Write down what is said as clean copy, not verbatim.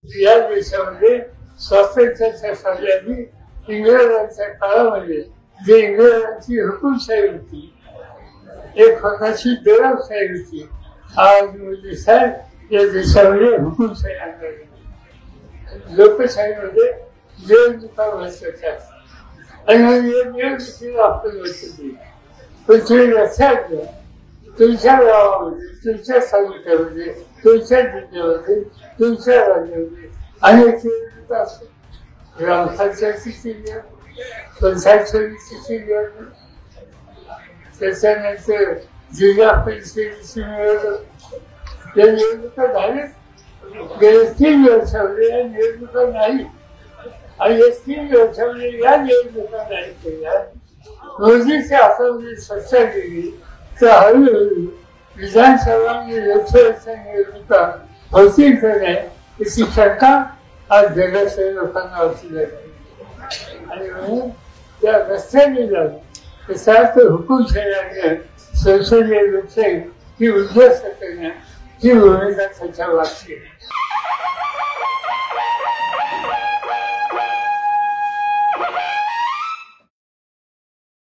या देशामध्ये स्वातंत्र्याच्या सगळ्यांनी इंग्रजांच्या काळामध्ये जे इंग्रजांची हुकुमशाही होती, एक प्रकारची दडपशाही होती, आज मोदी साहेब या देशामध्ये हुकुमशाही आणली. लोकशाहीमध्ये निवडणुका महत्वाच्या असतात आणि निवडणुकीला आपण लक्ष देऊ. पण तुम्ही लक्षात घ्या, तुमच्या गावामध्ये, तुमच्या तालुक्यामध्ये, तुमच्या जिल्ह्यामध्ये, तुमच्या राज्यामध्ये अनेक निवडणुका असतात. ग्रामपंचायतीची निवडणूक, पंचायत समितीची निवडणूक, त्याच्यानंतर जिल्हा परिषदेची निवडणूक, या निवडणुका झाल्याच. गेल्या 3 वर्षामध्ये या निवडणुका नाही आणि या 3 वर्षामध्ये या निवडणुका नाही केल्या. मोदीच्या हातामध्ये सत्ता गेली तर हळूहळू विधानसभा आणि लोकसभेच्या निवडणुका होतील का नाही याची शंका आज जगाच्या लोकांना असू लागली. आणि म्हणून त्या रस्त्याने जाऊन त्याचा अर्थ हुकुमशाही आणणं, संसदीय लोकशाही ही उद्ध्वस्त करणं ही भूमिका त्याच्या वाटते.